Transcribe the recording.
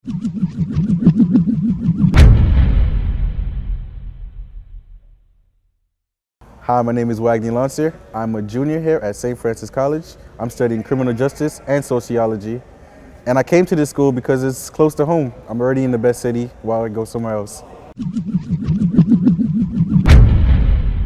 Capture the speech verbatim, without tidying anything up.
Hi, my name is Wagner Elancieux. I'm a junior here at Saint Francis College. I'm studying criminal justice and sociology. And I came to this school because it's close to home. I'm already in the best city while I go somewhere else.